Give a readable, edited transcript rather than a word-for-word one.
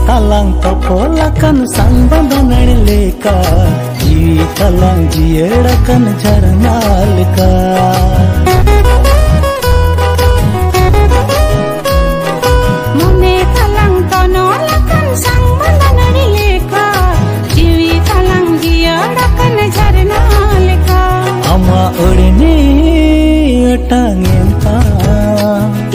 talang topolakan sang bandanan leka jiwi talang jierakan jarna leka mone talang tonolakan sang bandanan leka jiwi talang jierakan jarna leka ama urni atangenta